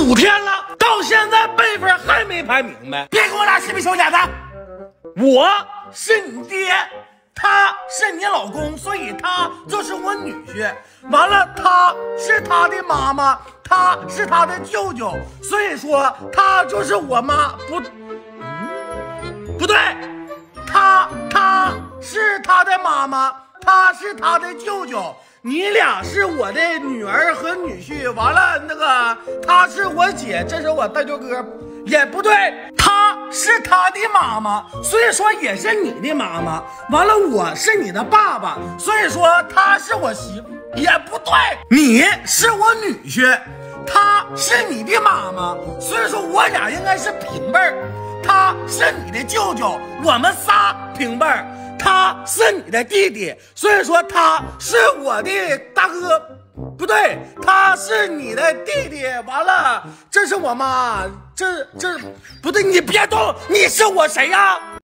5天了，到现在辈分还没排明白。别给我俩嬉皮笑脸的！我是你爹，他是你老公，所以他就是我女婿。完了，他是他的妈妈，他是他的舅舅，所以说他就是我妈。不对，他是他的妈妈，他是他的舅舅。你俩是我的女儿和女婿，完了那个他是我姐，这是我大舅哥，也不对，他是他的妈妈，所以说也是你的妈妈。完了，我是你的爸爸，所以说他是我媳妇，也不对，你是我女婿，他是你的妈妈，所以说我俩应该是平辈儿。他是你的舅舅，我们仨平辈儿。他是你的弟弟，所以说他是我的大哥，不对，他是你的弟弟。完了，这是我妈，这不对，你别动，你是我谁呀？